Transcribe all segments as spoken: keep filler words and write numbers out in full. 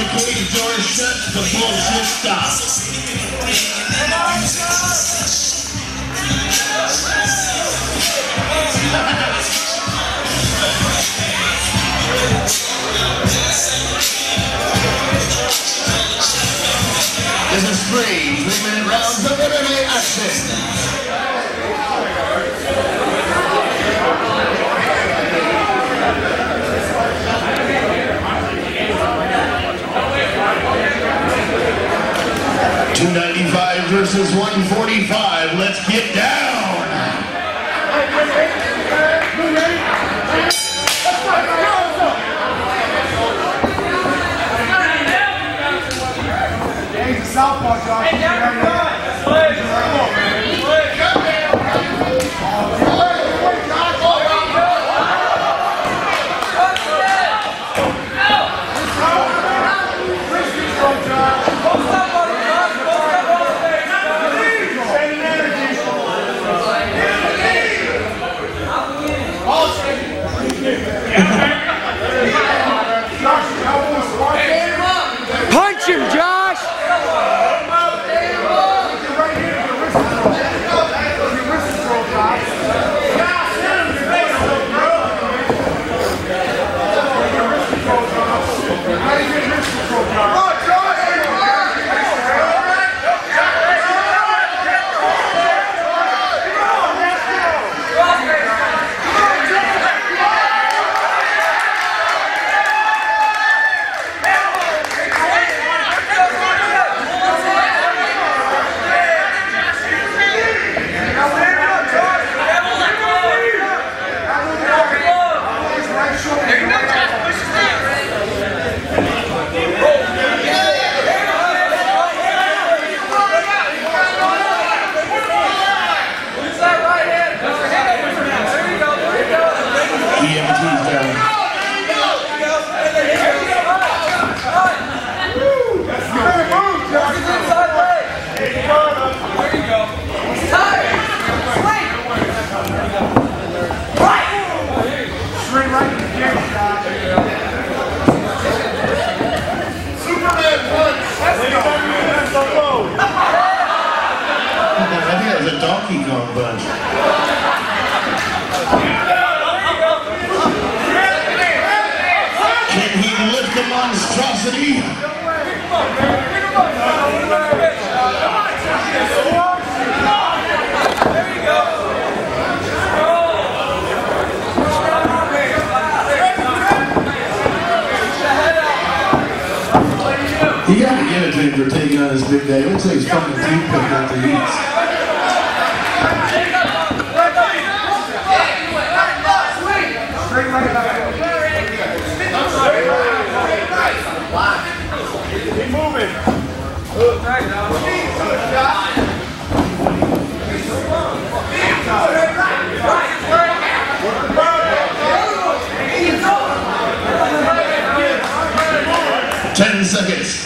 cage door shut, the bullshit stops. This is three, three-minute rounds of M M A action. two ninety-five versus one forty-five. Let's get down. Southpaw, Josh. Hey, down, punch him, Josh! Donkey Kong bunch. Can he lift the monstrosity? You gotta give it to him for taking on this big day. It looks like he's fucking toothpick out the eats. Keep moving. Ten seconds.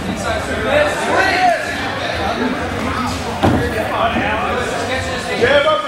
Yeah,